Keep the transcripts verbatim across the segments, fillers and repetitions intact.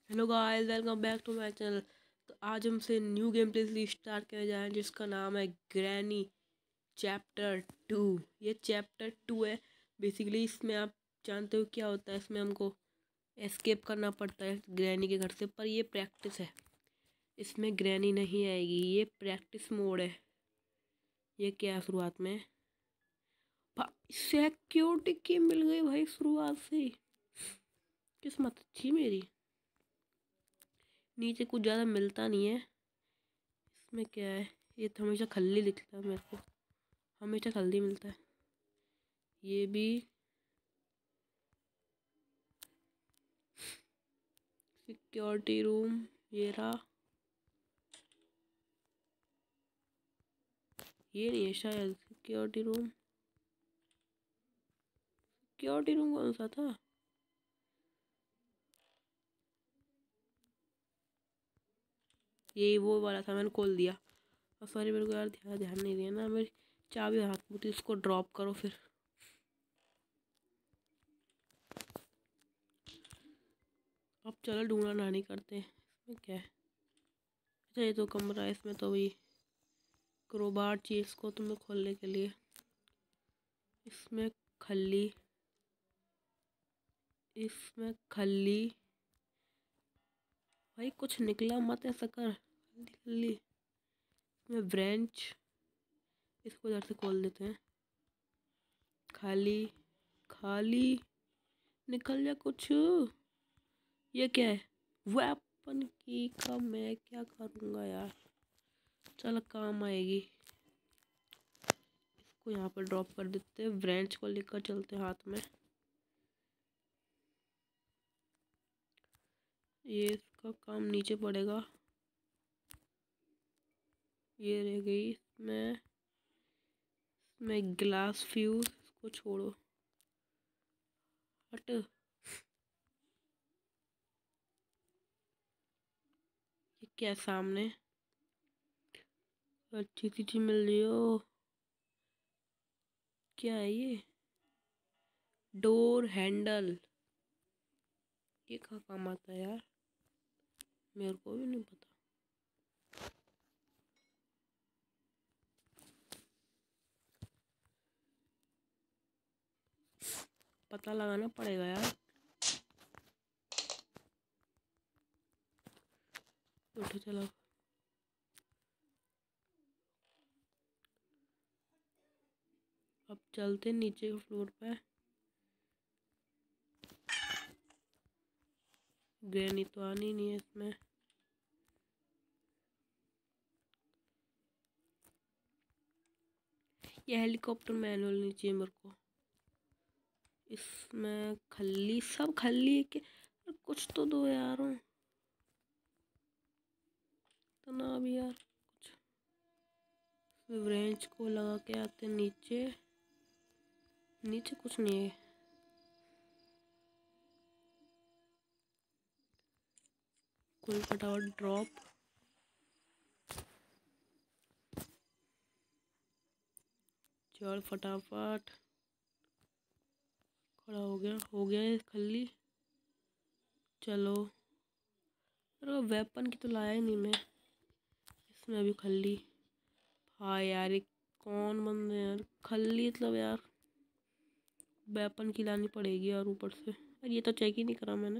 Hello guys, welcome back to my channel. तो आज हमसे न्यू गेम प्ले स्टार्ट किया जाए जिसका नाम है ग्रैनी चैप्टर टू। ये चैप्टर टू है। बेसिकली इसमें आप जानते हो क्या होता है। इसमें हमको एस्केप करना पड़ता है ग्रैनी के घर से, पर ये प्रैक्टिस है। इसमें ग्रैनी नहीं आएगी, ये प्रैक्टिस मोड है। ये क्या है शुरुआत में सिक्योरिटी की मिल गई भाई शुरुआत से ही। किस्मत अच्छी मेरी। नीचे कुछ ज़्यादा मिलता नहीं है। इसमें क्या है, ये तो हमेशा खल्ली दिखता है मेरे को, हमेशा खल्ली मिलता है। ये भी सिक्योरिटी रूम, ये रहा। ये नहीं है शायद सिक्योरिटी रूम। सिक्योरिटी रूम कौन सा था? ये वो वाला था, मैंने खोल दिया। और सॉरी, मेरे को यार ध्यान ध्यान नहीं दिया ना। मेरी चाबी हाथ में थी, इसको ड्रॉप करो फिर। अब चलो ढूंढना नानी करते हैं। इसमें क्या है? अच्छा, ये तो कमरा है। इसमें तो वही क्रोबार चाहिए इसको तुम्हें खोलने के लिए। इसमें खल्ली, इसमें खल्ली भाई, कुछ निकला मत ऐसा कर। खल्ली खल्ली। इसमें ब्रेंच, इसको इधर से खोल देते हैं। खाली खाली, निकल जा कुछ। ये क्या है? वेपन की का मैं क्या करूँगा यार। चल काम आएगी। इसको यहाँ पर ड्रॉप कर देते हैं। ब्रेंच को लेकर चलते हाथ में। ये इसका काम नीचे पड़ेगा। ये रह गई इसमें इसमें ग्लास फ्यूज, इसको छोड़ो, हट। ये क्या सामने अच्छी सी चीज मिल रही हो? क्या है ये? Door handle. ये कहाँ काम आता है यार, मेरे को भी नहीं पता। पता लगाना पड़ेगा यार। उठो चलो। अब चलते नीचे के फ्लोर पे। ग्रैनी तो आनी नहीं है इसमें। ये हेलीकॉप्टर मैनुअल नहीं चाहिए मेरे को। इसमें खल्ली, सब खल्ली के कुछ तो दो यार। तो ना भी यार कुछ। रेंच को लगा के आते नीचे। नीचे कुछ नहीं है। कोई फटाफट ड्रॉप। चल फटाफट। खड़ा हो गया, हो गया ये खल्ली। चलो। अरे वेपन की तो लाया ही नहीं मैं। इसमें अभी खल्ली। हाँ यार, ये कौन बंदे यार, खल्ली मतलब यार वेपन की लानी पड़ेगी यार ऊपर से। अरे ये तो चेक ही नहीं करा मैंने।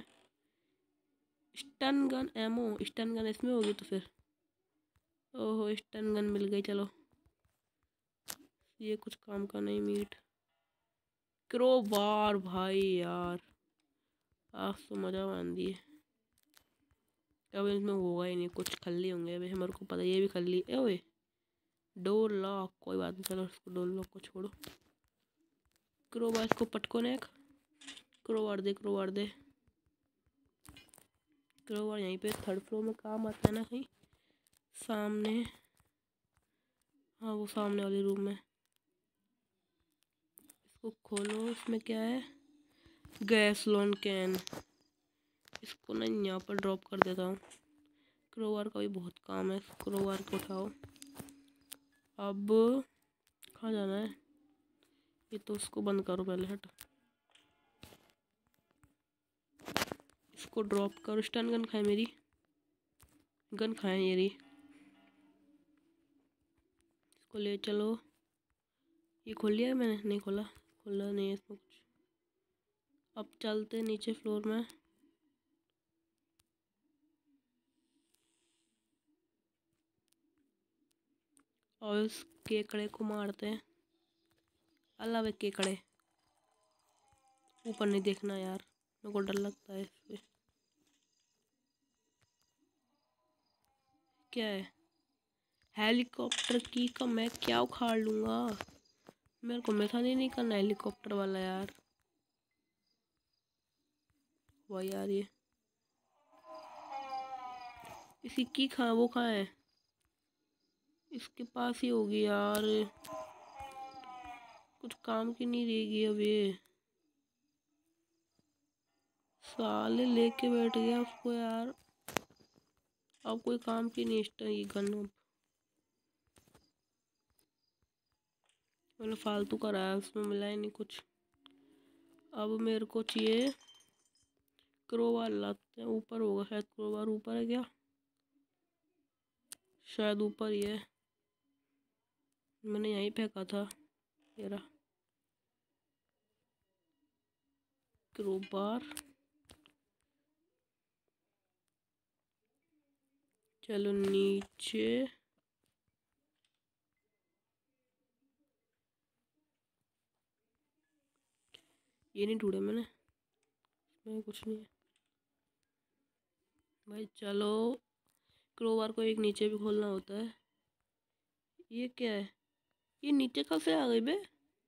Stun gun ammo, stun gun इसमें होगी तो फिर। ओहो, स्टन गन मिल गई। चलो, ये कुछ काम का नहीं। मीट क्रोबार भाई यार, आज तो मजा मान दिए। अब इसमें होगा ही नहीं, कुछ खल्ली होंगे अभी, हमारे को पता। ये भी खल्ली है। ओए डोर लॉक, कोई बात नहीं। चलो उसको डोर लॉक को छोड़ो। क्रोबार इसको पटको नेक। क्रोबार दे, क्रोबार दे। क्रोबार यहीं पे थर्ड फ्लोर में काम आता है ना कहीं सामने। हाँ, वो सामने वाली रूम में। इसको खोलो। इसमें क्या है? Gasoline can. इसको ना यहाँ पर ड्रॉप कर देता हूँ। क्रोबार का भी बहुत काम है। क्रोबार को उठाओ। अब कहाँ जाना है? इसको बंद करो पहले, हट। इसको ड्रॉप करो। स्टन गन खाए, मेरी गन खाए ये रही। इसको ले चलो। ये खोल लिया मैंने? नहीं खोला, खोला नहीं है इसमें कुछ। अब चलते नीचे फ्लोर में। और इस केकड़े को मारते हैं। अल्लाह वे केकड़े, ऊपर नहीं देखना यार, मेरे को डर लगता है इससे। क्या है? हेलीकॉप्टर की का मैं क्या उखाड़ लूँगा। मेरे को मैथा नहीं, नहीं करना हेलीकॉप्टर वाला यार। वाह यार, ये इसी की खा वो कहाँ है? इसके पास ही होगी यार, कुछ काम की नहीं रहेगी अब ये। साले लेके बैठ गया उसको यार, अब कोई काम की नहीं है ये गन। मैंने फालतू कराया, उसमें मिला ही नहीं कुछ। अब मेरे को चाहिए क्रोबार, लाते हैं। ऊपर होगा शायद क्रोबार, ऊपर है क्या? शायद ऊपर ही है, मैंने यहीं फेंका था। ये रहा क्रोबार। चलो नीचे। ये नहीं ढूंढे मैंने, इसमें कुछ नहीं है भाई। चलो, क्रोबार को एक नीचे भी खोलना होता है। ये क्या है? ये नीचे कब से आ गई बे?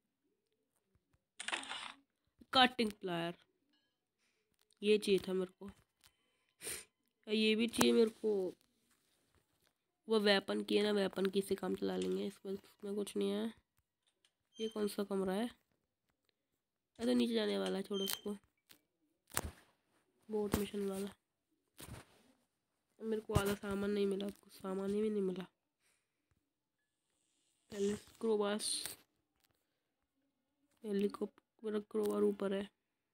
कटिंग प्लायर, ये चाहिए था मेरे को। ये भी चाहिए मेरे को। वो वेपन की है ना, वेपन की से काम चला लेंगे। इसमें इसमें कुछ नहीं है। ये कौन सा कमरा है? ऐसा नीचे जाने वाला है, छोड़ो उसको। बोट मिशन वाला। मेरे को आधा सामान नहीं मिला, कुछ सामान ही भी नहीं मिला। पहले क्रोबास, हेलीकॉप्टर क्रोबार ऊपर है।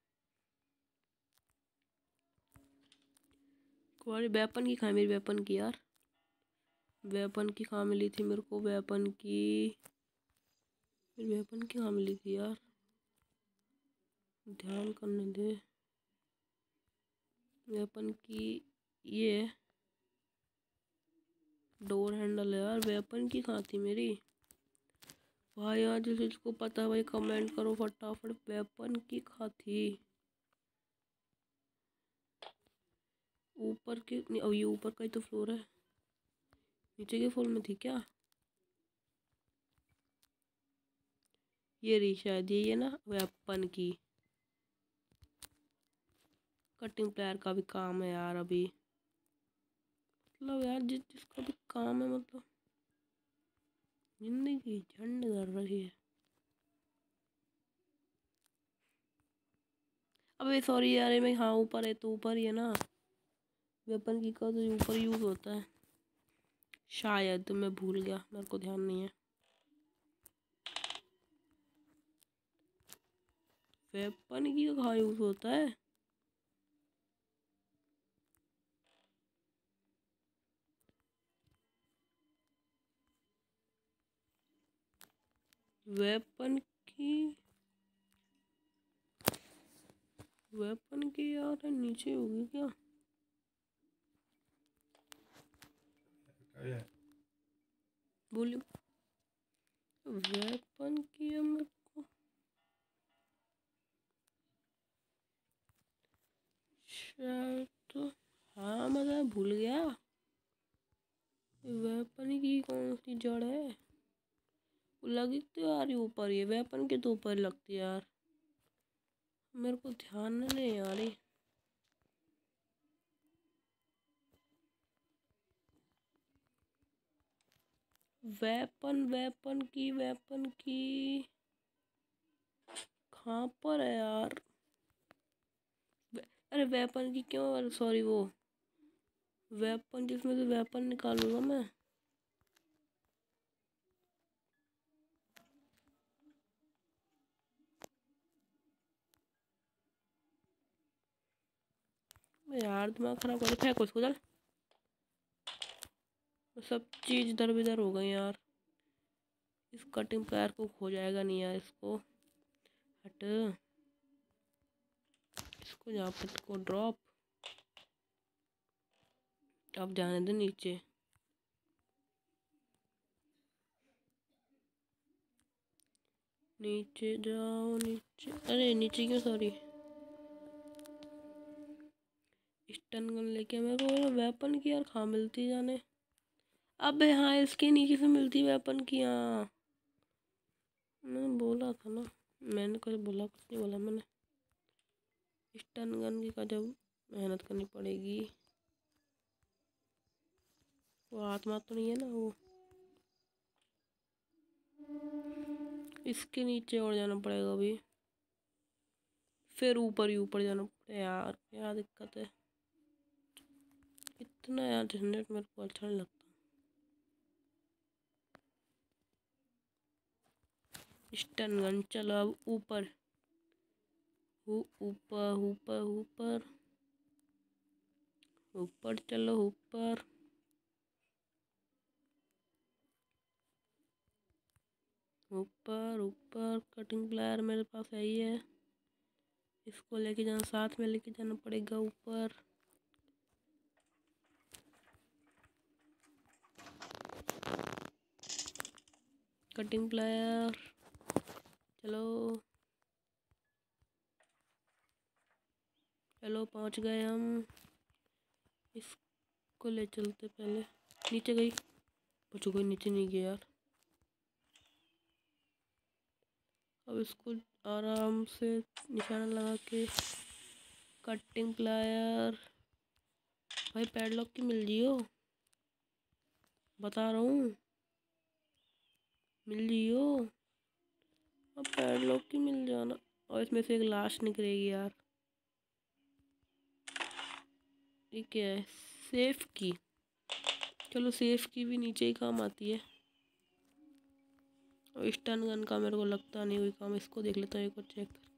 तुम्हारी वेपन की कहाँ? मेरी वेपन की यार, वेपन की कहाँ मिली थी मेरे को? वेपन की, मेरी वेपन की कहाँ मिली थी यार? ध्यान करने दे। वेपन की ये डोर हैंडल है यार, वेपन की कहाँ थी मेरी? भाई यार जिसे जिसको पता है भाई कमेंट करो फटाफट, वेपन की कहाँ थी? ऊपर के नहीं, अब ये ऊपर का ही तो फ्लोर है, नीचे के फ्लोर में थी क्या? ये रही शायद, ये है ना वेपन की। कटिंग प्लायर का भी काम है यार अभी, मतलब यार जिस जिसका भी काम है, मतलब जिंदगी झंड कर रही है। अबे सॉरी यार, मैं हाँ ऊपर है तो ऊपर ही है ना, वेपन की का तो ऊपर यूज होता है शायद, मैं भूल गया, मेरे को ध्यान नहीं है। वेपन की कहाँ यूज होता है? वेपन की, वेपन की यार नीचे होगी क्या? बोलियो वेपन की है मेरे को शायद तो। हाँ मतलब भूल गया, वेपन की कौन सी जड़ है? वो लगी तो यार ये ऊपर ही है, वेपन के तो ऊपर लगती है यार, मेरे को ध्यान नहीं आ रही। वेपन, वेपन की, वेपन की कहाँ पर है यार? वे, अरे वेपन की क्यों, सॉरी वो वेपन जिसमें से वेपन निकालूंगा मैं। यार दिमाग खराब कर फेंको इसको चल। सब चीज इधर बिधर हो गई यार। इस कटिंग प्लायर को खो जाएगा नहीं यार, इसको हट, इसको यहाँ पे इसको ड्रॉप। अब जाने दे नीचे। नीचे जाओ नीचे, अरे नीचे क्यों, सॉरी। स्टन गन लेके मेरे को वेपन की यार कहाँ मिलती जाने। अबे हाँ, इसके नीचे से मिलती वेपन की। हाँ मैंने बोला था ना, मैंने कुछ बोला, कुछ नहीं बोला मैंने। स्टन गन की का जब मेहनत करनी पड़ेगी। वो आत्मा तो नहीं है ना वो। इसके नीचे और जाना पड़ेगा अभी, फिर ऊपर ही ऊपर जाना पड़ेगा यार, क्या दिक्कत है। इतना यार झंझट मेरे को अच्छा नहीं लगता। स्टन गन, चलो अब ऊपर, ऊपर ऊपर ऊपर ऊपर चलो ऊपर। ऊपर ऊपर कटिंग प्लायर मेरे पास है ही है, इसको लेके जाना, साथ में लेके जाना पड़ेगा ऊपर। कटिंग प्लायर चलो चलो, पहुंच गए हम। इसको ले चलते पहले। नीचे गई, बच्चों कोई नीचे नहीं गया यार। अब इसको आराम से निशाना लगा के कटिंग प्लायर। भाई पैडलॉक की मिल जियो, बता रहा हूँ, मिल जियो। अब पैडलॉक की मिल जाना। और इसमें से एक लाश निकलेगी यार। ठीक है, सेफ की, चलो सेफ की भी नीचे ही काम आती है। और स्टन गन का मेरे को लगता नहीं कोई काम। इसको देख लेता हूँ एक बार चेक करके।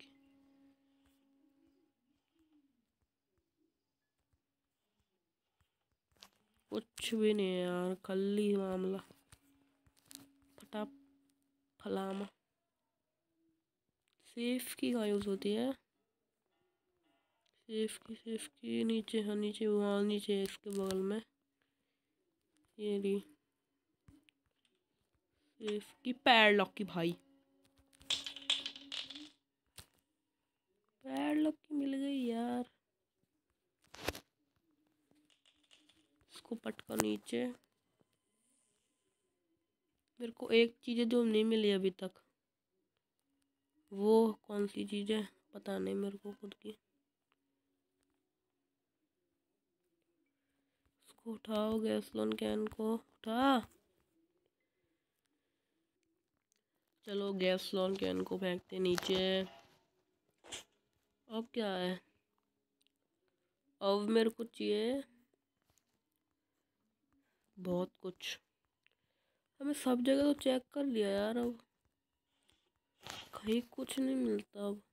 कुछ भी नहीं है यार, खाली मामला फटा फलामा। सेफ की कहाँ यूज़ होती है? सेफ की, सेफ की नीचे, हाँ नीचे, वहाँ नीचे है इसके बगल में। ये रही सेफ की, पैडलॉक की भाई, पैडलॉक की मिल गई यार। इसको पटका नीचे। मेरे को एक चीज़ है जो नहीं मिली अभी तक। वो कौन सी चीज़ है पता नहीं मेरे को खुद की। इसको उठाओ, गैस लोन कैन को उठा। चलो गैस लोन कैन को फेंकते नीचे। अब क्या है? अब मेरे को चाहिए बहुत कुछ। हमें सब जगह तो चेक कर लिया यार, अब कहीं कुछ नहीं मिलता। अब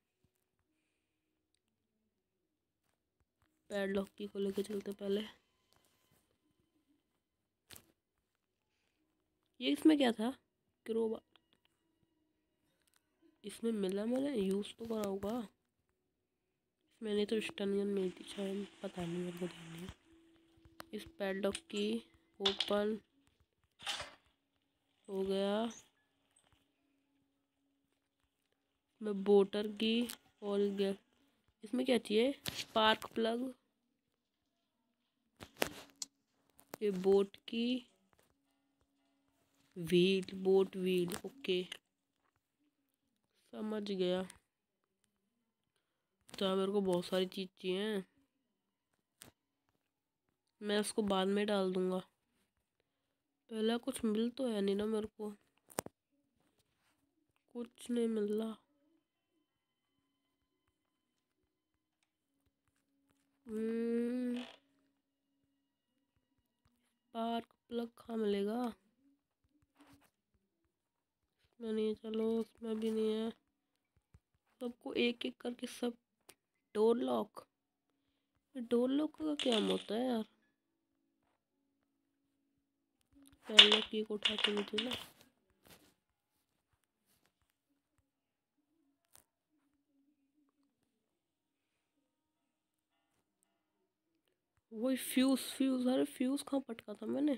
पैडलॉक की को लेके चलते पहले। ये इसमें क्या था? क्रोबा, इसमें मिला, मैंने यूज़ तो करा होगा। मैंने तो स्टन गन मिलती शायद, पता नहीं मेरे को ध्यान नहीं। इस पैडलॉक की ओपन हो गया। मैं बोटर की और गया। इसमें क्या चाहिए? स्पार्क प्लग, ये बोट की व्हील, बोट व्हील, ओके समझ गया। तो मेरे को बहुत सारी चीज़ चाहिए, मैं उसको बाद में डाल दूंगा। पहले कुछ मिल तो है नहीं ना मेरे को, कुछ नहीं मिल रहा। स्पार्क प्लग कहाँ मिलेगा? इसमें नहीं, चलो उसमें भी नहीं है। सबको एक एक करके सब। डोर लॉक, डोर लॉक का क्या होता है यार? पहले की को उठा के नीचे ना। वही फ्यूज फ्यूज अरे फ्यूज कहाँ पटका था मैंने?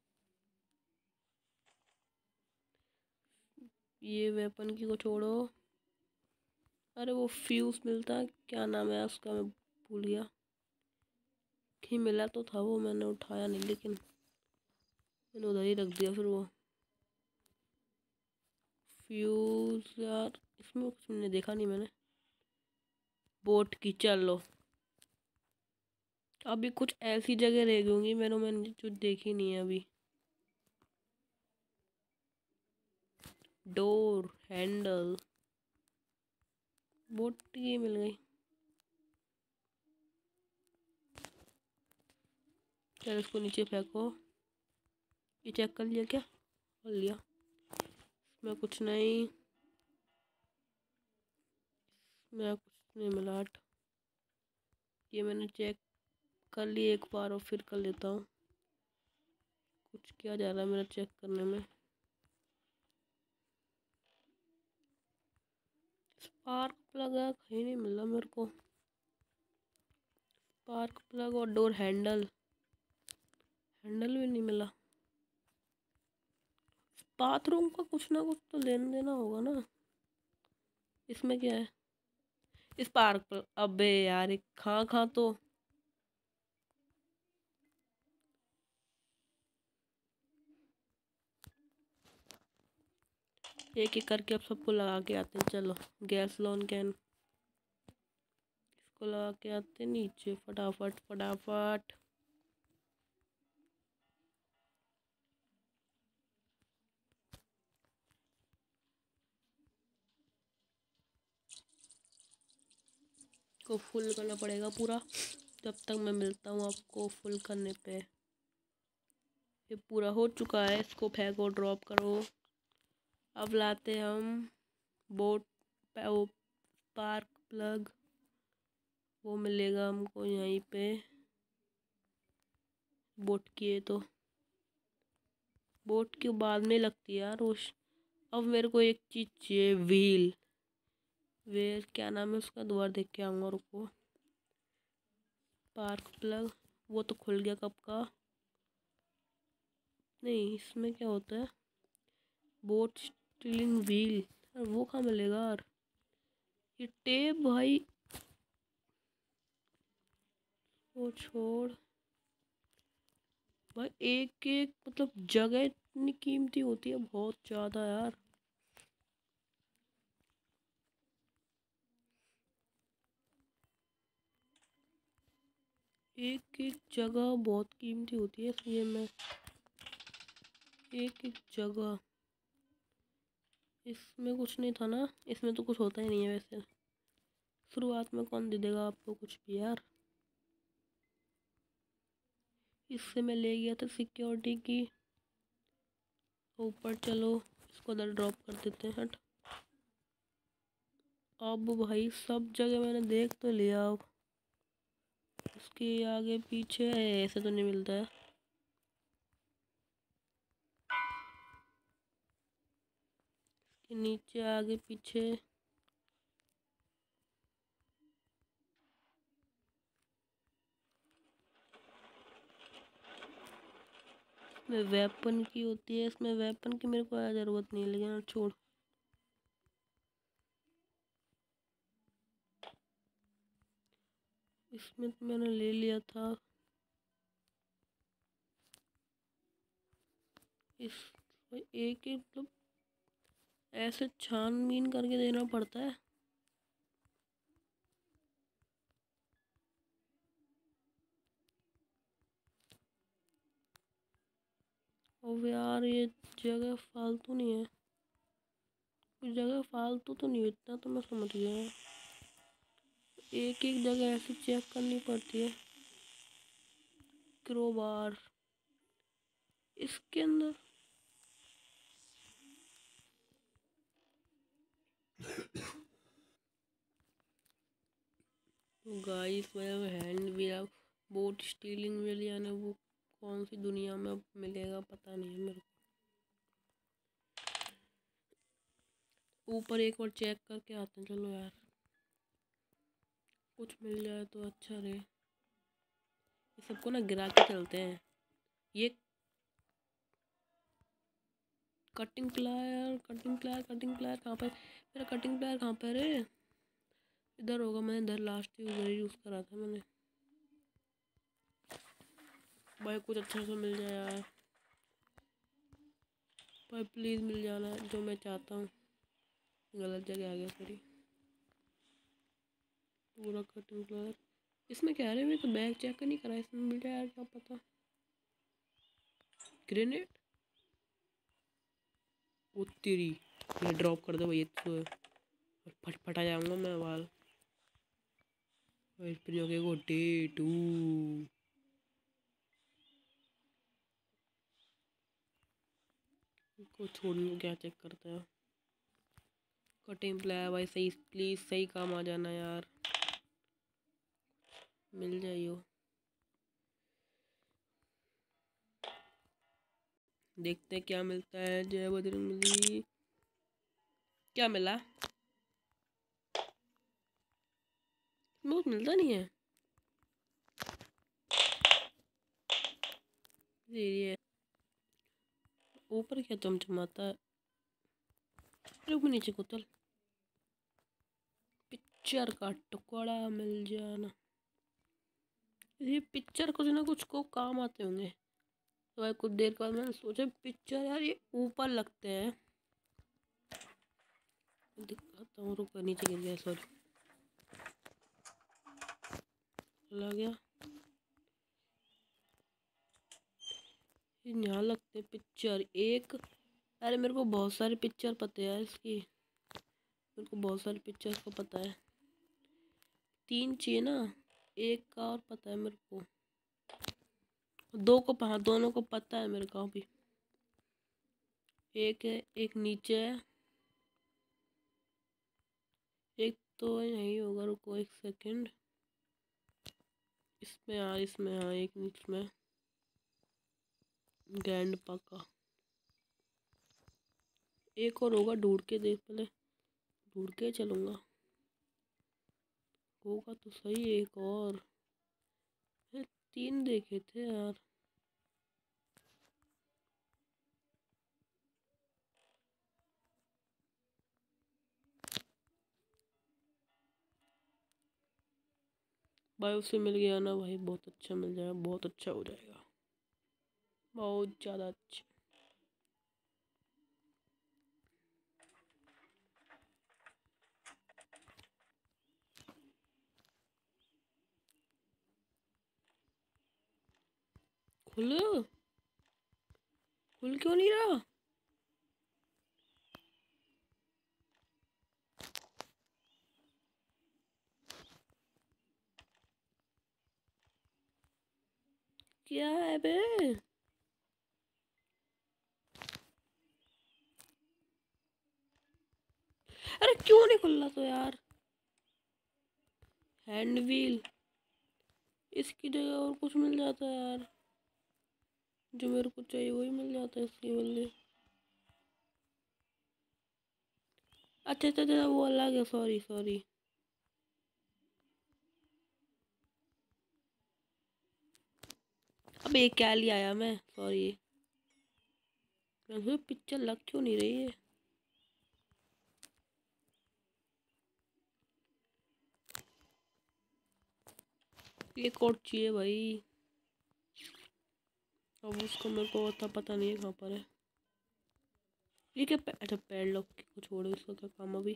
ये वेपन की को छोड़ो। अरे वो फ्यूज मिलता है, क्या नाम है उसका, मैं भूल गया। कि मिला तो था वो, मैंने उठाया नहीं लेकिन मैंने उधर ही रख दिया फिर वो फ्यूज। यार इसमें कुछ मैंने देखा नहीं मैंने। बोट की चलो। अभी कुछ ऐसी जगह रह गई होंगी मैंने मैंने जो देखी नहीं है अभी। डोर हैंडल बोट की मिल गई। चल इसको नीचे फेंको। ये चेक कर लिया क्या? कर लिया। इसमें कुछ नहीं, इसमें कुछ नहीं मिलाट। ये मैंने चेक कर लिया एक बार और फिर कर लेता हूँ। कुछ क्या जा रहा है मेरा चेक करने में। स्पार्क प्लग है, कहीं नहीं मिला मेरे को। स्पार्क प्लग और डोर हैंडल, हैंडल भी नहीं मिला। बाथरूम का कुछ ना कुछ तो लेन देना होगा ना। इसमें क्या है? स्पार्क प्लग, अबे यार एक खा खा तो। एक एक करके अब सबको लगा के आते हैं। चलो गैस लॉन कैन इसको लगा के आते हैं नीचे फटाफट फटाफट। को फुल करना पड़ेगा पूरा। जब तक मैं मिलता हूँ आपको फुल करने पे। ये पूरा हो चुका है, इसको फेंको ड्रॉप करो। अब लाते हम बोट स्पार्क प्लग। वो मिलेगा हमको यहीं पे। बोट की है तो बोट के बाद में लगती है यार उस। अब मेरे को एक चीज चाहिए, व्हील। व्हील क्या नाम है उसका, दोबारा देख के आऊँगा, रुको। स्पार्क प्लग, वो तो खुल गया कब का। नहीं इसमें क्या होता है? बोट स्टीलिंग व्हील, वो कहाँ मिलेगा यार? ये टेप भाई, वो छोड़ भाई। एक एक मतलब जगह इतनी कीमती होती है, बहुत ज़्यादा यार। एक एक जगह बहुत कीमती होती है, इसलिए मैं एक एक जगह। इसमें कुछ नहीं था ना, इसमें तो कुछ होता ही नहीं है वैसे। शुरुआत में कौन दे देगा आपको कुछ भी यार। इससे मैं ले गया था सिक्योरिटी की। ऊपर चलो, इसको उधर ड्रॉप कर देते हैं। हट। अब भाई सब जगह मैंने देख तो लिया, अब उसके आगे पीछे ऐसे तो नहीं मिलता है। इसके नीचे आगे पीछे। इसमें वेपन की होती है, इसमें वेपन की मेरे को ज़रूरत नहीं है लेकिन छोड़। इसमें तो मैंने ले लिया था। इस एक एक मतलब ऐसे छानबीन करके देना पड़ता है। और यार ये जगह फालतू नहीं है, कुछ जगह फालतू तो नहीं है, इतना तो मैं समझ गया। एक एक जगह ऐसे चेक करनी पड़ती है। क्रोबार इसके अंदर। गाइस मैं hand wheel boat steering wheel यानी वो कौन सी दुनिया में मिलेगा पता नहीं है मेरे को। ऊपर एक बार चेक करके आते हैं चलो यार, कुछ मिल जाए तो अच्छा रहे। ये सबको ना गिरा के चलते हैं। ये cutting plier cutting plier cutting plier कहाँ पे, मेरा कटिंग प्लायर कहाँ पे रे? इधर होगा, मैंने इधर लास्ट ही उधर यूज़ करा था मैंने। भाई कुछ अच्छा सा मिल जाए यार भाई, प्लीज़ मिल जाना जो मैं चाहता हूँ। गलत जगह आ गया सॉरी। पूरा कटिंग प्लायर इसमें क्या है? मैं तो बैग चेक नहीं करा, इसमें मिल जाए यार क्या पता। ग्रेनेड वो तेरी, ये ड्रॉप कर दो भाई, तो फट फटा जाऊंगा मैं वाल। फिर ओके को डे टू को छोड़ने क्या चेक करता है। कटिंग प्लायर भाई सही, प्लीज़ सही काम आ जाना यार, मिल जाइयो। देखते हैं क्या मिलता है। जय बजरंगबली। क्या मिला? बहुत मिलता नहीं है ये। ऊपर क्या चमचमाता है? रुक नीचे कुतल पिक्चर का टुकड़ा मिल जाना। ये पिक्चर कुछ ना कुछ को काम आते होंगे। तो भाई कुछ देर के बाद मैंने सोचा पिक्चर यार ये ऊपर लगते हैं। दिखाता हूँ, रुक नीचे गिर गया सॉरी, चला गया। यहाँ लगते हैं पिक्चर एक। अरे मेरे को बहुत सारे पिक्चर पता है यार इसकी, मेरे को बहुत सारे पिक्चर का पता है। तीन चाहिए ना, एक का और पता है मेरे को, दो को हाँ दोनों को पता है मेरे को भी। एक है, एक नीचे है, एक तो यही होगा। रुको एक सेकंड, इसमें हाँ इसमें हाँ एक इसमें ग्रैंड का एक और होगा। ढूंढ के देख पहले, ढूंढ के चलूँगा। होगा तो सही एक और। ये तीन देखे थे यार। भाई उससे मिल गया ना भाई, बहुत अच्छा मिल जाएगा, बहुत अच्छा हो जाएगा, बहुत ज़्यादा अच्छा। खुल खुल क्यों नहीं रहा? क्या है बे? अरे क्यों नहीं खुल रहा तो यार? हैंड व्हील इसकी जगह और कुछ मिल जाता है यार, जो मेरे को चाहिए वही मिल जाता है इसके बदले। अच्छा अच्छा अच्छा वो अलग है, सॉरी सॉरी। अब एक क्या लिया आया मैं, सॉरी। मैं पिक्चर लग क्यों नहीं रही है? एक और चाहिए भाई। अब उसको मेरे को पता पता नहीं है कहाँ पर है। ये क्या पे, अच्छा पैड लॉक को छोड़ो, इसका क्या काम अभी।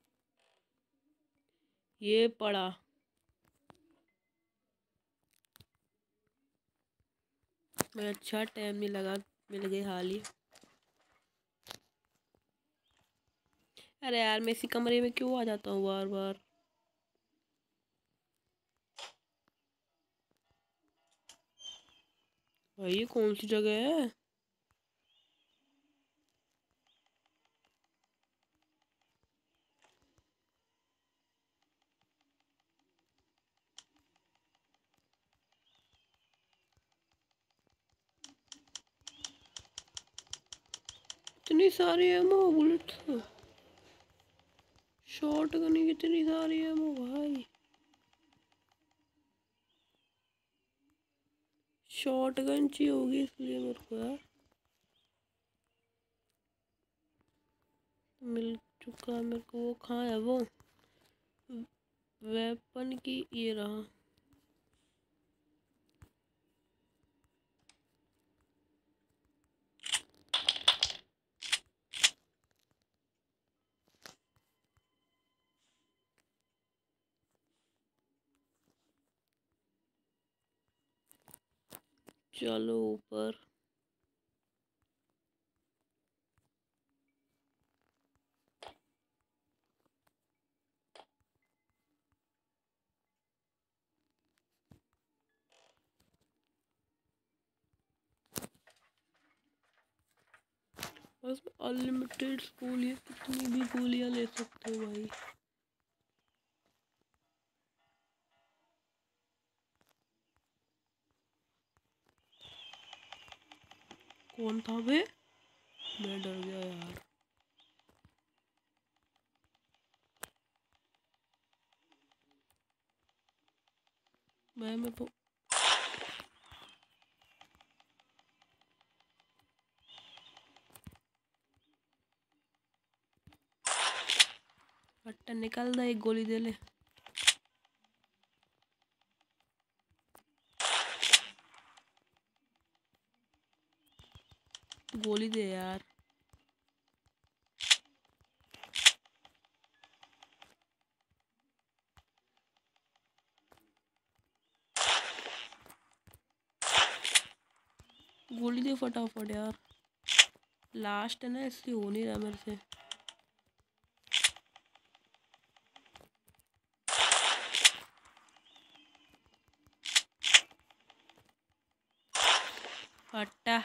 ये पड़ा। मैं अच्छा टाइम नहीं लगा, मिल गई हाल ही। अरे यार मैं इसी कमरे में क्यों आ जाता हूँ बार बार? भाई ये कौन सी जगह है? कितनी सारी एमो बुलेट, शॉट गन की कितनी सारी एमो भाई। शॉट गन चाहिए होगी इसलिए मेरे को यार। मिल चुका मेरे को। वो कहाँ है वो वेपन की? ये रहा। चलो ऊपर। बस अनलिमिटेड गोलियां, कितनी भी गोलियां ले सकते हो भाई। कौन था बे? मैं डर गया यार। मैं मेरे को हट्टा निकल दे, एक गोली दे ले। गोली दे यार। गोली दे फटाफट यार। लास्ट है ना, इसलिए हो नहीं रहा मेरे से। हट्टा।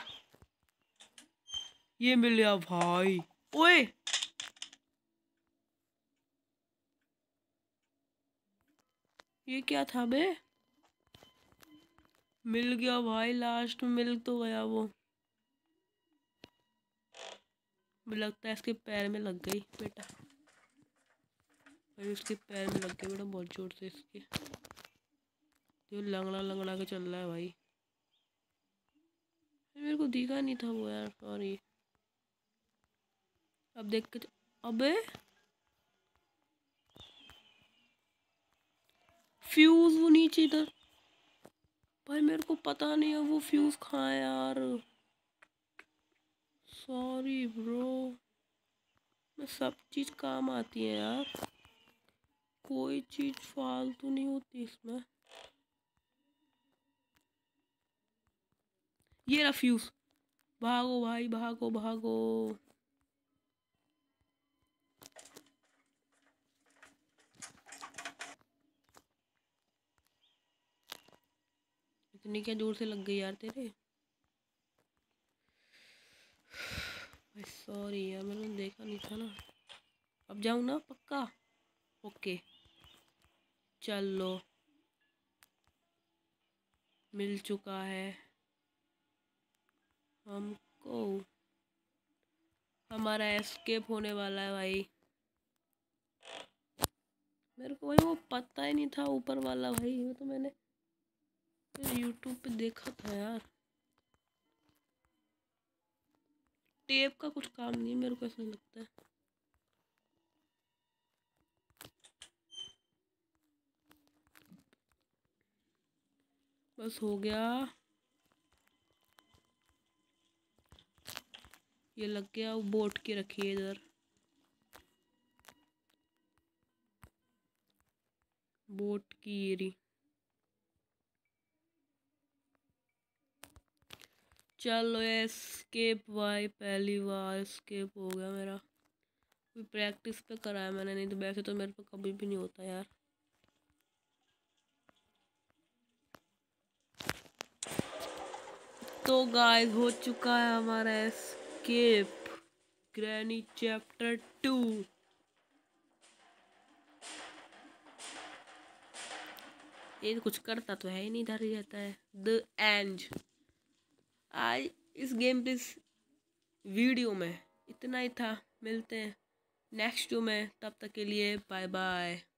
ये मिल गया भाई। ओए ये क्या था बे? मिल गया भाई, लास्ट में मिल तो गया वो। मुझे लगता है इसके पैर में लग गई बेटा। भाई उसके पैर में लग गई बेटा बहुत जोर से इसके। ये लंगड़ा लंगड़ा के चल रहा है भाई। मेरे को दिखा नहीं था वो यार, सॉरी। अब देख के। अबे फ्यूज वो नीचे इधर। भाई मेरे को पता नहीं है वो फ्यूज कहाँ है यार। Sorry bro. मैं सब चीज काम आती है यार, कोई चीज फालतू नहीं होती इसमें। ये रहा फ्यूज। भागो भाई भागो भागो। इतनी क्या दूर से लग गई यार तेरे? भाई सॉरी यार, मैंने देखा नहीं था ना। अब जाऊँ ना पक्का? ओके चलो। मिल चुका है हमको। हमारा एस्केप होने वाला है भाई। मेरे को भाई वो पता ही नहीं था ऊपर वाला भाई। वो तो मैंने यूट्यूब पे देखा था यार। टेप का कुछ काम नहीं मेरे को ऐसा लगता है। बस हो गया। ये लग गया। वो बोट की रखी है इधर। बोट की एरी। चलो एस्केप भाई, पहली बार एस्केप हो गया मेरा। कोई प्रैक्टिस पे कराया मैंने, नहीं तो वैसे तो मेरे पे कभी भी नहीं होता यार। तो गाइस हो चुका है हमारा एस्केप। Granny chapter two. ये कुछ करता तो है ही नहीं, इधर ही रहता है। The end. आज इस गेम पे, इस वीडियो में इतना ही था, मिलते हैं नेक्स्ट जो में, तब तक के लिए बाय बाय।